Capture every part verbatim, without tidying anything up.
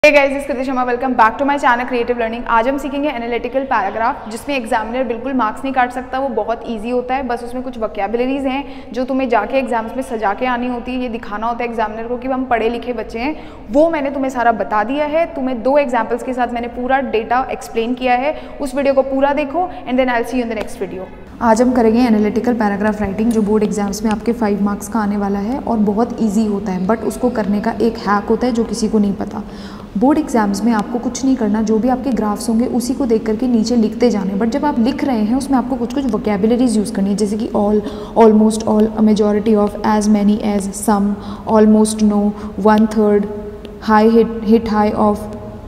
Hey guys, this Kriti Sharma, welcome back to my channel creative learning. आज हम सीखेंगे analytical paragraph, जिसमें एग्जामिनर बिल्कुल मार्क्स नहीं काट सकता। वो बहुत इजी होता है, बस उसमें कुछ वोकैबुलरीज हैं जो तुम्हें जाके एग्जाम्स में सजा के आनी होती है। ये दिखाना होता है एग्जामिनर को कि हम पढ़े लिखे बच्चे हैं। वो मैंने तुम्हें सारा बता दिया है। तुम्हें दो एग्जाम्पल्स के साथ मैंने पूरा डेटा एक्सप्लेन किया है। उस वीडियो को पूरा देखो and then I will see you in the next video. आज हम करेंगे एनालिटिकल पैराग्राफ राइटिंग, जो बोर्ड एग्जाम्स में आपके फाइव मार्क्स का आने वाला है और बहुत ईजी होता है। बट उसको करने का एक हैक होता है जो किसी को नहीं पता। बोर्ड एग्जाम्स में आपको कुछ नहीं करना, जो भी आपके ग्राफ्स होंगे उसी को देख करके नीचे लिखते जाने। बट जब आप लिख रहे हैं उसमें आपको कुछ कुछ वोकैबुलरीज यूज़ करनी है, जैसे कि all, almost all, a majority of, as many as, some, almost no, one third, high hit hit high of,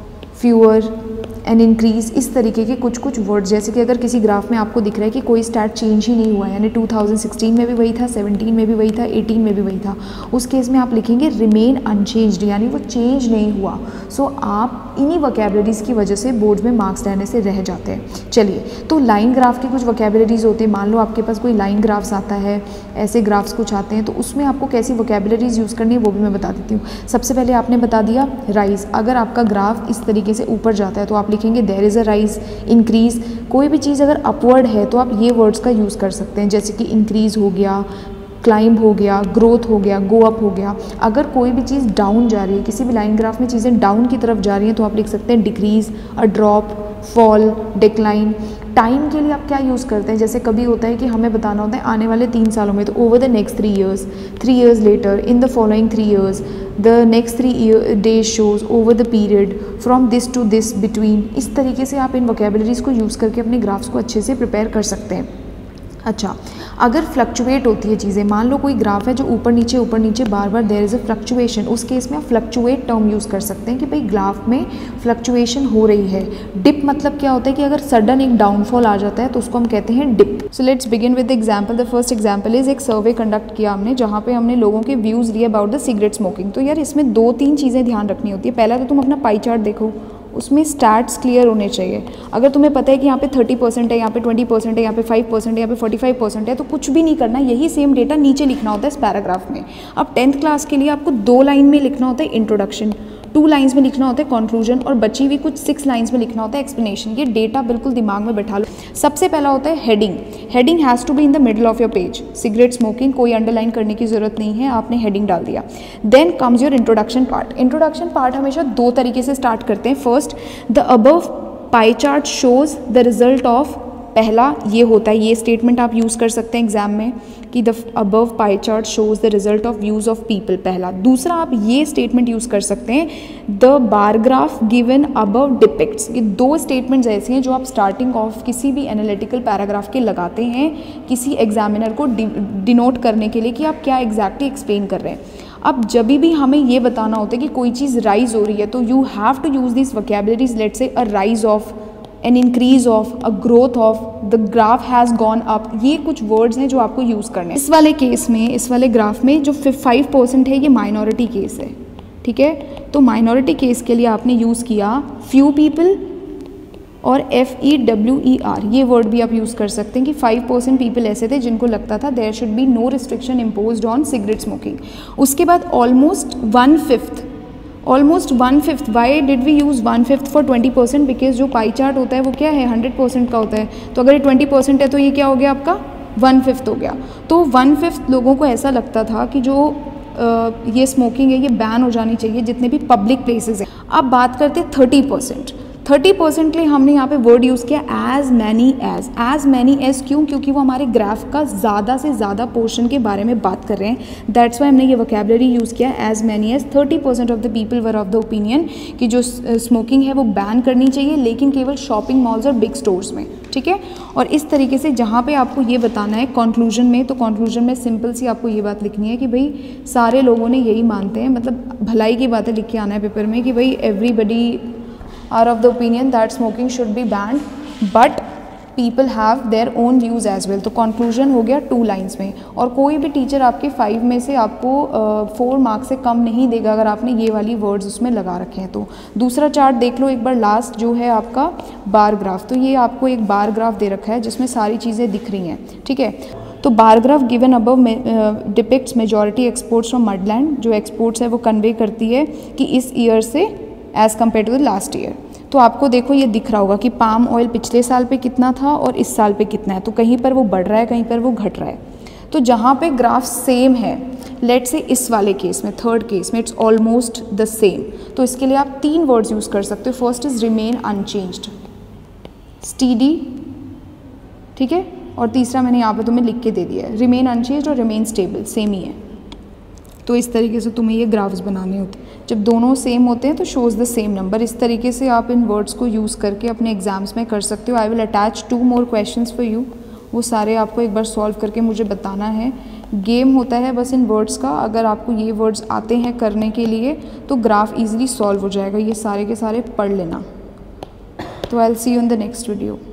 fewer and increase. इस तरीके के कुछ कुछ वर्ड्स, जैसे कि अगर किसी ग्राफ में आपको दिख रहा है कि कोई स्टैट चेंज ही नहीं हुआ है, यानी टू थाउजेंड सिक्सटीन में भी वही था, सेवनटीन में भी वही था, एटीन में भी वही था, उस केस में आप लिखेंगे रिमेन अनचेंज्ड, यानी वो चेंज नहीं हुआ। सो so, आप इन्हीं वोकैबुलरीज की वजह से बोर्ड में मार्क्स रहने से रह जाते हैं। चलिए, तो लाइन ग्राफ की कुछ वोकैबुलरीज होते हैं। मान लो आपके पास कोई लाइन ग्राफ्स आता है, ऐसे ग्राफ्स कुछ आते हैं, तो उसमें आपको कैसी वोकैबुलरीज यूज़ करनी है वो भी मैं बता देती हूँ। सबसे पहले आपने बता दिया राइज। अगर आपका ग्राफ इस तरीके से ऊपर जाता है तो आप लिखेंगे there is a rise, increase. कोई भी चीज़ अगर अपवर्ड है तो आप ये वर्ड्स का यूज़ कर सकते हैं, जैसे कि इंक्रीज हो गया, क्लाइंब हो गया, ग्रोथ हो गया, गो अप हो गया। अगर कोई भी चीज़ डाउन जा रही है, किसी भी लाइन ग्राफ में चीज़ें डाउन की तरफ जा रही हैं, तो आप लिख सकते हैं decrease, a drop, fall, decline. Time के लिए आप क्या यूज़ करते हैं, जैसे कभी होता है कि हमें बताना होता है आने वाले तीन सालों में, तो over the next three years, three years later, in the following three years, the next three days shows, over the period, from this to this, between. इस तरीके से आप इन वोकैबुलरीज को यूज़ करके अपने ग्राफ्स को अच्छे से प्रिपेयर कर सकते हैं। अच्छा, अगर फ्लक्चुएट होती है चीज़ें, मान लो कोई ग्राफ है जो ऊपर नीचे ऊपर नीचे बार बार देयर इज़ अ फ्लक्चुएशन, उस केस में आप फ्लक्चुएट टर्म यूज़ कर सकते हैं कि भाई ग्राफ में फ्लक्चुएशन हो रही है। डिप मतलब क्या होता है कि अगर सडन एक डाउनफॉल आ जाता है तो उसको हम कहते हैं dip. So let's begin with example. The first example is एक सर्वे कंडक्ट किया हमने, जहाँ पे हमने लोगों के व्यूज़ लिए अबाउट द सिगरेट स्मोकिंग। तो यार इसमें दो तीन चीज़ें ध्यान रखनी होती है। पहला तो तुम अपना पाई चार्ट देखो, उसमें स्टैट्स क्लियर होने चाहिए। अगर तुम्हें पता है कि यहाँ पे थर्टी परसेंट है, यहाँ पे ट्वेंटी परसेंट है, यहाँ पे फाइव परसेंट है, यहाँ पे फोर्टी फाइव परसेंट है, तो कुछ भी नहीं करना, यही सेम डेटा नीचे लिखना होता है इस पैराग्राफ में। अब टेंथ क्लास के लिए आपको दो लाइन में लिखना होता है इंट्रोडक्शन, टू लाइंस में लिखना होता है कंक्लूजन, और बची हुई कुछ सिक्स लाइंस में लिखना होता है एक्सप्लेनेशन। ये डेटा बिल्कुल दिमाग में बैठा लो। सबसे पहला होता है heading. Heading has to be in the middle of your page. Cigarette smoking, कोई अंडरलाइन करने की जरूरत नहीं है, आपने हेडिंग डाल दिया। Then comes your introduction part. Introduction part हमेशा दो तरीके से स्टार्ट करते हैं। First, the above pie chart shows the result of. पहला ये होता है, ये स्टेटमेंट आप यूज़ कर सकते हैं एग्जाम में कि the above pie chart shows the result of views of people, पहला। दूसरा, आप ये स्टेटमेंट यूज़ कर सकते हैं, the bar graph given above depicts. ये दो स्टेटमेंट्स ऐसे हैं जो आप स्टार्टिंग ऑफ किसी भी एनालिटिकल पैराग्राफ के लगाते हैं किसी एग्जामिनर को डिनोट करने के लिए कि आप क्या एग्जैक्टली एक्सप्लेन कर रहे हैं। अब जब भी हमें ये बताना होता है कि कोई चीज़ राइज हो रही है, तो you have to use this vocabularies. Let's say a rise of, an increase of, a growth of, the graph has gone up. ये कुछ वर्ड्स हैं जो आपको यूज़ करने हैं। इस वाले केस में, इस वाले ग्राफ में जो फाइव परसेंट है, ये माइनॉरिटी केस है, ठीक है। तो माइनॉरिटी केस के लिए आपने यूज़ किया फ्यू पीपल और F E W E R, ये वर्ड भी आप यूज़ कर सकते हैं कि फाइव परसेंट पीपल ऐसे थे जिनको लगता था there should be no restriction imposed on cigarette smoking. उसके बाद almost one fifth, almost one fifth. Why did we use one fifth for twenty percent? Because जो पाई चार्ट होता है वो क्या है, हंड्रेड परसेंट का होता है। तो अगर ये ट्वेंटी परसेंट है तो ये क्या हो गया आपका, वन फिफ्थ हो गया। तो वन फिफ्थ लोगों को ऐसा लगता था कि जो आ, ये स्मोकिंग है ये बैन हो जानी चाहिए जितने भी पब्लिक प्लेसेस हैं। अब बात करते हैं थर्टी परसेंट। थर्टी परसेंट के लिए हमने यहाँ पे वर्ड यूज़ किया as many as. As many as क्यों? क्योंकि वो हमारे ग्राफ का ज़्यादा से ज़्यादा पोर्शन के बारे में बात कर रहे हैं। दैट्स वाई हमने ये वोकैबुलरी यूज़ किया as many as. Thirty percent of the people were of the opinion कि जो स्मोकिंग है वो बैन करनी चाहिए, लेकिन केवल शॉपिंग मॉल्स और बिग स्टोर्स में, ठीक है। और इस तरीके से जहाँ पे आपको ये बताना है कंक्लूजन में, तो कंक्लूजन में सिंपल सी आपको ये बात लिखनी है कि भाई सारे लोगों ने यही मानते हैं, मतलब भलाई की बातें लिख के आना है पेपर में कि भाई everybody are of the opinion that smoking should be banned, but people have their own views as well। तो conclusion हो गया टू लाइन्स में। और कोई भी टीचर आपके फाइव में से आपको फोर uh, मार्क्स से कम नहीं देगा अगर आपने ये वाली वर्ड्स उसमें लगा रखे हैं। तो दूसरा चार्ट देख लो एक बार, लास्ट जो है आपका बार ग्राफ। तो ये आपको एक बार ग्राफ दे रखा है जिसमें सारी चीज़ें दिख रही हैं, ठीक है। तो bar graph given above depicts majority exports from Mudland. जो एक्सपोर्ट्स है वो कन्वे करती है कि इस ईयर से as compared to the last year. तो आपको देखो ये दिख रहा होगा कि पाम ऑयल पिछले साल पे कितना था और इस साल पे कितना है, तो कहीं पर वो बढ़ रहा है, कहीं पर वो घट रहा है। तो जहाँ पे ग्राफ सेम है, लेट से इस वाले केस में, थर्ड केस में इट्स ऑलमोस्ट द सेम, तो इसके लिए आप तीन वर्ड्स यूज़ कर सकते हो। First is remain unchanged, steady, ठीक है, और तीसरा मैंने यहाँ पे तुम्हें लिख के दे दिया है, रिमेन अनचेंज्ड और रिमेन स्टेबल, सेम ही है। तो इस तरीके से तुम्हें ये ग्राफ्स बनाने होते हैं। जब दोनों सेम होते हैं तो शोज़ द सेम नंबर। इस तरीके से आप इन वर्ड्स को यूज़ करके अपने एग्जाम्स में कर सकते हो। I will attach two more questions for you, वो सारे आपको एक बार सॉल्व करके मुझे बताना है। गेम होता है बस इन वर्ड्स का, अगर आपको ये वर्ड्स आते हैं करने के लिए तो ग्राफ ईजिली सॉल्व हो जाएगा। ये सारे के सारे पढ़ लेना। तो I will see you in the next video.